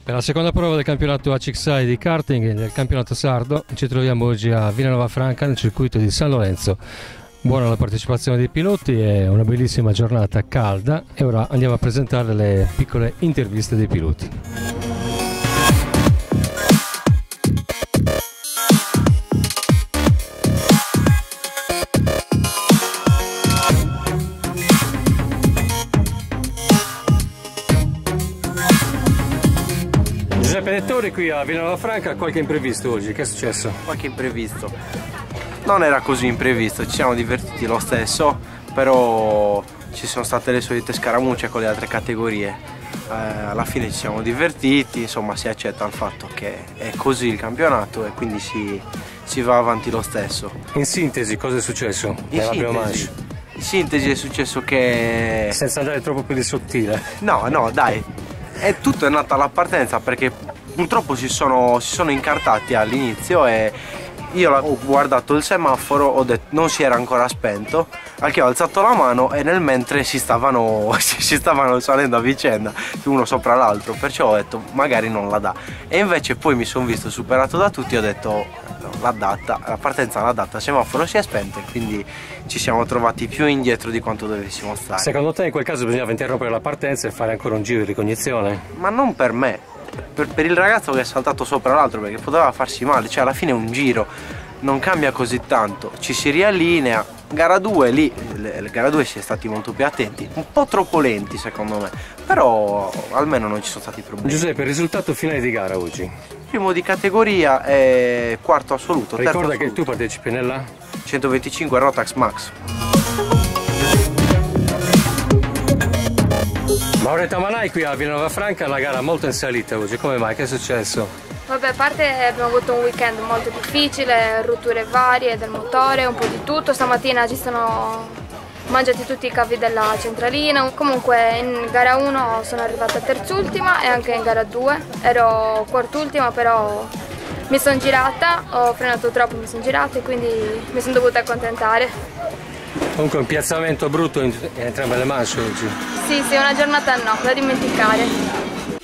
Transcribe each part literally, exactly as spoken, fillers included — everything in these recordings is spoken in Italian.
Per la seconda prova del campionato A C X I di karting nel campionato sardo ci troviamo oggi a Villanova Franca nel circuito di San Lorenzo. Buona la partecipazione dei piloti, è una bellissima giornata calda e ora andiamo a presentare le piccole interviste dei piloti. Giuseppe Nettori qui a Villanova Franca, qualche imprevisto oggi, che è successo? Qualche imprevisto. Non era così imprevisto, ci siamo divertiti lo stesso, però ci sono state le solite scaramucce con le altre categorie. Eh, alla fine ci siamo divertiti, insomma si accetta il fatto che è così il campionato e quindi si, si va avanti lo stesso. In sintesi cosa è successo? In sintesi, in sintesi è successo che... Senza andare troppo più di sottile. No, no, dai. E tutto è nato alla partenza perché purtroppo si sono, si sono incartati all'inizio e io ho guardato il semaforo, ho detto non si era ancora spento, al che ho alzato la mano e nel mentre si stavano, si stavano salendo a vicenda uno sopra l'altro, perciò ho detto magari non la dà, e invece poi mi sono visto superato da tutti e ho detto l'ha data, la partenza l'ha data, il semaforo si è spento e quindi ci siamo trovati più indietro di quanto dovessimo stare. Secondo te in quel caso bisognava interrompere la partenza e fare ancora un giro di ricognizione? Ma non per me, per, per il ragazzo che è saltato sopra l'altro, perché poteva farsi male, cioè alla fine un giro non cambia così tanto, ci si riallinea. Gara due lì, le, gara due si è stati molto più attenti, un po' troppo lenti secondo me, però almeno non ci sono stati problemi. Giuseppe, il risultato finale di gara oggi? Primo di categoria e quarto assoluto. Ricorda terzo che assoluto. tu partecipi nella? centoventicinque Rotax Max. Mauretta Manai qui a Villanova Franca, una gara molto in salita oggi, come mai? Che è successo? Vabbè, a parte abbiamo avuto un weekend molto difficile, rotture varie del motore, un po' di tutto. Stamattina ci sono mangiati tutti i cavi della centralina. Comunque in gara uno sono arrivata terzultima e anche in gara due ero quartultima, però mi sono girata, ho frenato troppo, mi sono girata e quindi mi sono dovuta accontentare. Comunque un piazzamento brutto in entrambe le manche oggi. Sì, sì, una giornata no, da dimenticare.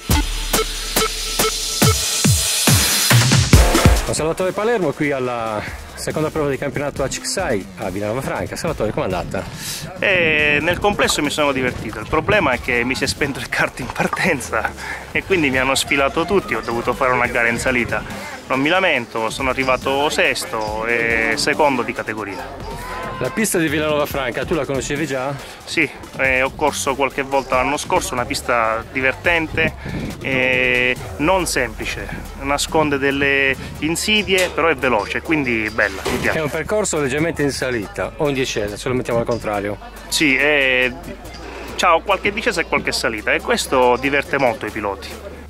Salvatore Palermo qui alla seconda prova di campionato A C X I a Villanova Franca. Salvatore, com'è andata? E nel complesso mi sono divertito, il problema è che mi si è spento il kart in partenza e quindi mi hanno sfilato tutti, ho dovuto fare una gara in salita. Non mi lamento, sono arrivato sesto e secondo di categoria. La pista di Villanova Franca, tu la conoscevi già? Sì, eh, ho corso qualche volta l'anno scorso, una pista divertente e non semplice, nasconde delle insidie però è veloce, quindi bella, mi piace. È un percorso leggermente in salita o in discesa, ce lo mettiamo al contrario? Sì, è... c'ha qualche discesa e qualche salita e questo diverte molto i piloti.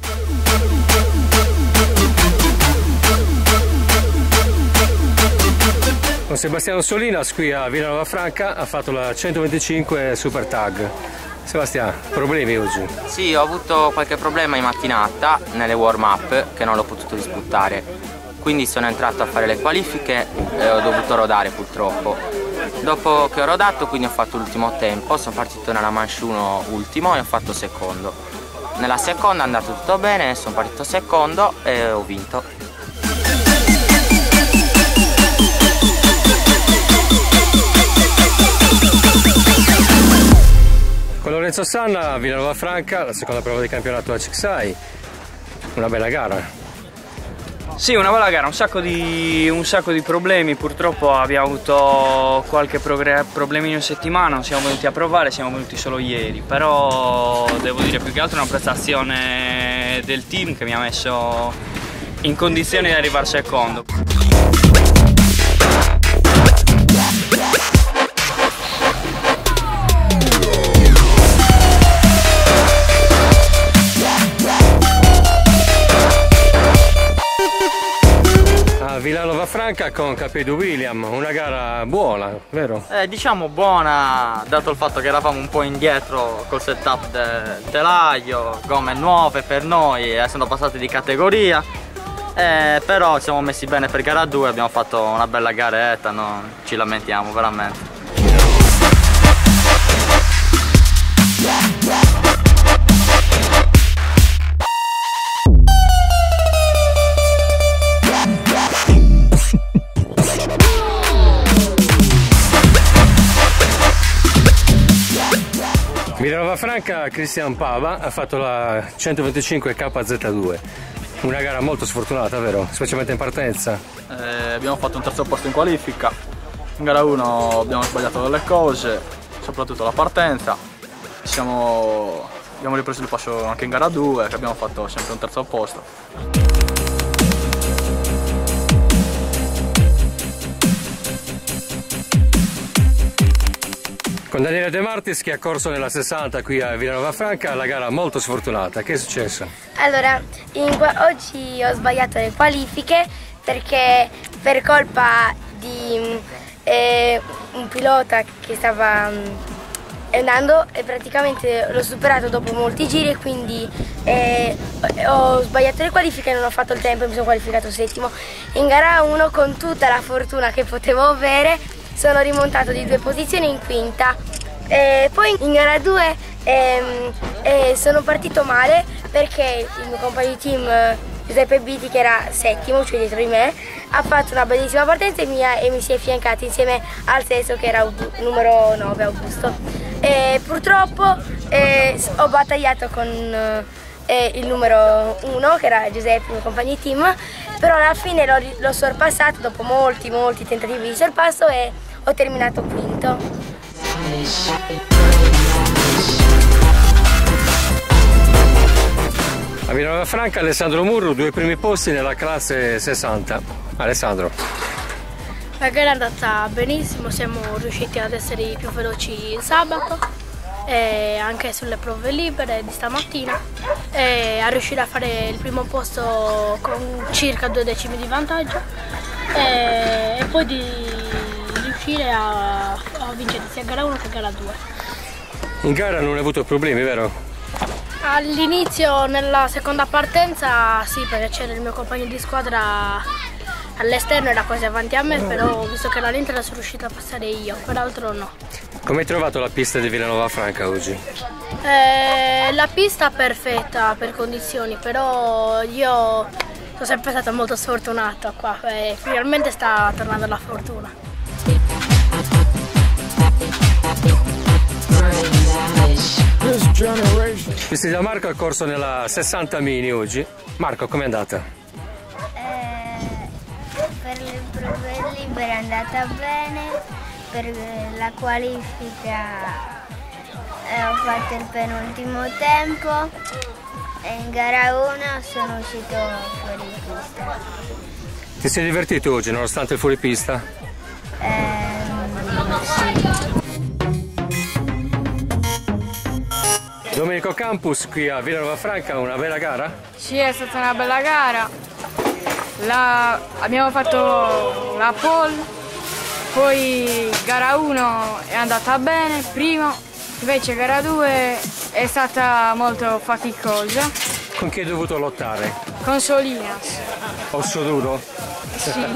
Con Sebastiano Solinas qui a Villanova Franca ha fatto la centoventicinque Super Tag. Sebastiano, problemi oggi? Sì, ho avuto qualche problema in mattinata nelle warm up che non l'ho potuto disputare, quindi sono entrato a fare le qualifiche e ho dovuto rodare purtroppo. Dopo che ho rodato quindi ho fatto l'ultimo tempo, sono partito nella manche uno ultimo e ho fatto secondo. Nella seconda è andato tutto bene, sono partito secondo e ho vinto. Con Lorenzo Sanna a Villanova Franca, la seconda prova di campionato A C X I, una bella gara. Sì, una bella gara, un sacco di, un sacco di problemi, purtroppo abbiamo avuto qualche problemino in settimana, non siamo venuti a provare, siamo venuti solo ieri, però devo dire più che altro una prestazione del team che mi ha messo in condizione di arrivare secondo. Villanova Franca con Capedo William, una gara buona, vero? Eh, diciamo buona, dato il fatto che eravamo un po' indietro col setup del telaio, gomme nuove per noi, essendo passati di categoria, eh, però ci siamo messi bene per gara due, abbiamo fatto una bella garetta, non ci lamentiamo veramente. Villanova Franca, Cristian Pava ha fatto la centoventicinque K Z due, una gara molto sfortunata, vero? Specialmente in partenza. Eh, abbiamo fatto un terzo posto in qualifica, in gara uno abbiamo sbagliato delle cose, soprattutto la partenza. Siamo, abbiamo ripreso il passo anche in gara due, che abbiamo fatto sempre un terzo posto. Con Daniele De Martis che ha corso nella sessanta qui a Villanova Franca, la gara molto sfortunata. Che è successo? Allora, in, oggi ho sbagliato le qualifiche perché per colpa di eh, un pilota che stava eh, andando e praticamente l'ho superato dopo molti giri e quindi eh, ho sbagliato le qualifiche e non ho fatto il tempo e mi sono qualificato settimo. In gara uno, con tutta la fortuna che potevo avere, sono rimontato di due posizioni in quinta. E poi in gara due ehm, eh, sono partito male perché il mio compagno di team Giuseppe Biti, che era settimo, cioè dietro di me, ha fatto una bellissima partenza e mi, ha, e mi si è fiancato insieme al sesto, che era Augu, numero nove, Augusto. E purtroppo eh, ho battagliato con eh, il numero uno, che era Giuseppe, il mio compagno di team, però alla fine l'ho sorpassato dopo molti molti tentativi di sorpasso e ho terminato quinto. A Villanova Franca Alessandro Murru, due primi posti nella classe sessanta. Alessandro. La gara è andata benissimo, siamo riusciti ad essere i più veloci il sabato e anche sulle prove libere di stamattina, e a riuscire a fare il primo posto con circa due decimi di vantaggio e, e poi di riuscire a, a vincere sia gara uno che gara due. In gara non hai avuto problemi, vero? All'inizio, nella seconda partenza, sì, perché c'era il mio compagno di squadra all'esterno, era quasi avanti a me, però visto che era l'Inter sono riuscita a passare io, peraltro no. Come hai trovato la pista di Villanova Franca oggi? Eh, la pista perfetta per condizioni, però io sono sempre stata molto sfortunata qua e finalmente sta tornando la fortuna. Cristian Marco ha corso nella sessanta mini oggi. Marco, com'è andata? Eh, per le prove libere è andata bene, per la qualifica eh, ho fatto il penultimo tempo e in gara uno sono uscito fuori pista. Ti sei divertito oggi nonostante il fuoripista? Eh, sì. Domenico Campus qui a Villanova Franca, una bella gara? Sì, è stata una bella gara. La, abbiamo fatto la pole, poi gara uno è andata bene, primo, invece gara due è stata molto faticosa. Con chi hai dovuto lottare? Con Solinas. Osso duro? Sì.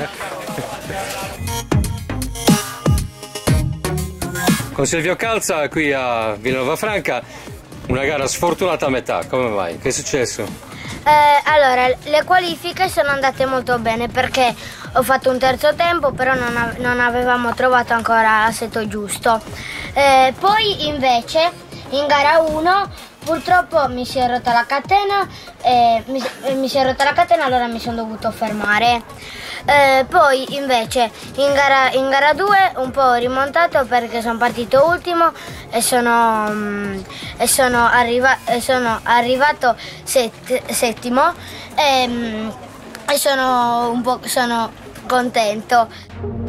Con Silvio Calza qui a Villanova Franca, una gara sfortunata a metà, come mai? Che è successo? Eh, allora, le qualifiche sono andate molto bene perché ho fatto un terzo tempo, però non, av non avevamo trovato ancora l'assetto giusto. Eh, poi invece in gara uno purtroppo mi si è rotta la catena e mi, e mi si è rotta la catena, allora mi sono dovuto fermare. Eh, poi invece in gara, in gara due un po' ho rimontato perché sono partito ultimo e sono, mm, e sono, arriva e sono arrivato set settimo e, mm, e sono un po' sono contento.